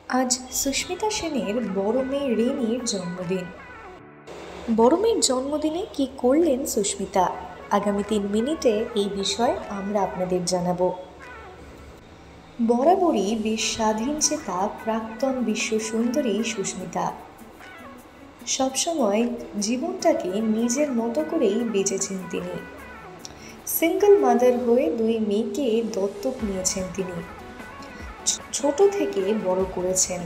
আজ সুস্মিতা সেনের বড় মেয়ে রেনির জন্মদিন। বড় মেয়ের জন্মদিনে কি করলেন সুস্মিতা, আগামী 3 মিনিটে এই বিষয়ে আমরা আপনাদের জানাবো। বরাবরই বেশ স্বাধীন চেতা প্রাক্তন বিশ্ব সুন্দরী সুস্মিতা সবসময় জীবনটাকে নিজের মতো করেই বেঁচেছেন তিনি। সিঙ্গল মাদার হয়ে 2 মেয়েকে দত্তক নিয়েছেন তিনি। ছোট থেকে বড় করেছেন,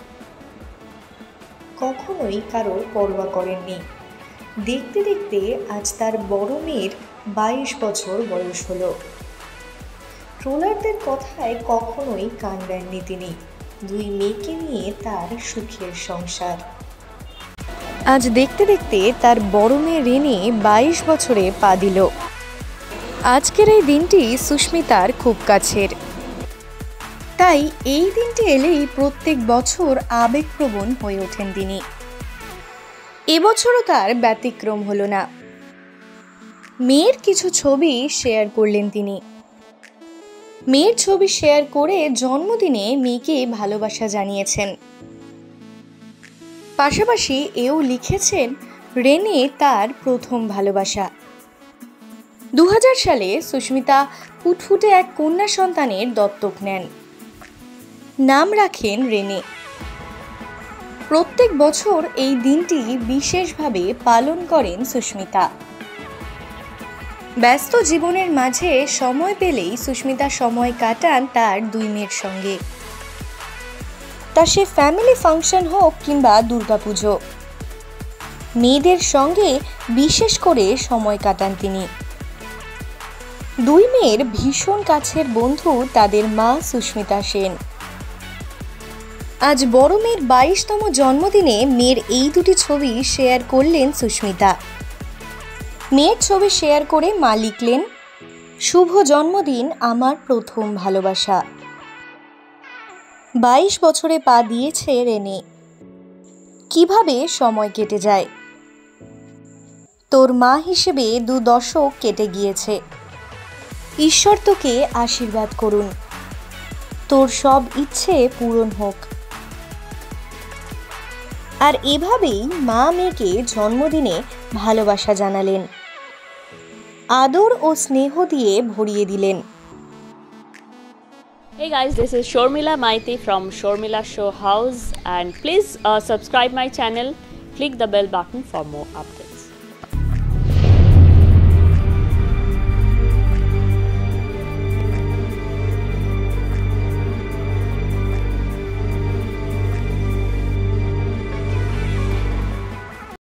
কখনোই কারোর পরোয়া করেননি। দেখতে দেখতে আজ তার বড় মেয়ের 22 বছর বয়স হলো। ট্রোলারদের কথায় কখনোই কান দেননি তিনি। 2 মেয়েকে নিয়ে তার সুখের সংসার। আজ দেখতে দেখতে তার বড় মেয়ে রেনি 22 বছরে পা দিল। আজকের এই দিনটি সুস্মিতার খুব কাছের, তাই এই দিনটি এলেই প্রত্যেক বছর আবেগপ্রবণ হয়ে ওঠেন তিনি। এবছরও তার ব্যতিক্রম হলো না। মেয়ের কিছু ছবি শেয়ার করলেন তিনি। মেয়ের ছবি শেয়ার করে জন্মদিনে মেয়েকে ভালোবাসা জানিয়েছেন। পাশাপাশি এও লিখেছেন রেনে তার প্রথম ভালোবাসা। 2000 সালে সুস্মিতা ফুটফুটে এক কন্যা সন্তানের দত্তক নেন। নাম রাখেন রেনে। প্রত্যেক বছর এই দিনটি বিশেষভাবে পালন করেন সুস্মিতা। ব্যস্ত জীবনের মাঝে সময় পেলেই সুস্মিতা সময় কাটান তার 2 মেয়ের সঙ্গে। তা সে ফ্যামিলি ফাংশন হোক কিংবা দুর্গাপুজো, মেয়েদের সঙ্গে বিশেষ করে সময় কাটান তিনি। 2 মেয়ের ভীষণ কাছের বন্ধু তাদের মা সুস্মিতা সেন। আজ বড় মেয়ের 22তম জন্মদিনে মেয়ের এই 2টি ছবি শেয়ার করলেন সুস্মিতা। মেয়ের ছবি শেয়ার করে মা লিখলেন, শুভ জন্মদিন আমার প্রথম ভালোবাসা। 22 বছরে পা দিয়েছে রেনে। কিভাবে সময় কেটে যায়, তোর মা হিসেবে 2 দশক কেটে গিয়েছে। ঈশ্বর তোকে আশীর্বাদ করুন, তোর সব ইচ্ছে পূরণ হোক। আর এভাবেই মা মেয়েকে জন্মদিনে ভালোবাসা জানালেন, আদর ও স্নেহ দিয়ে ভরিয়ে দিলেন। Hey guys, this is Shormila Maiti from Shormila Show House, and please subscribe my channel, click the bell button for more updates.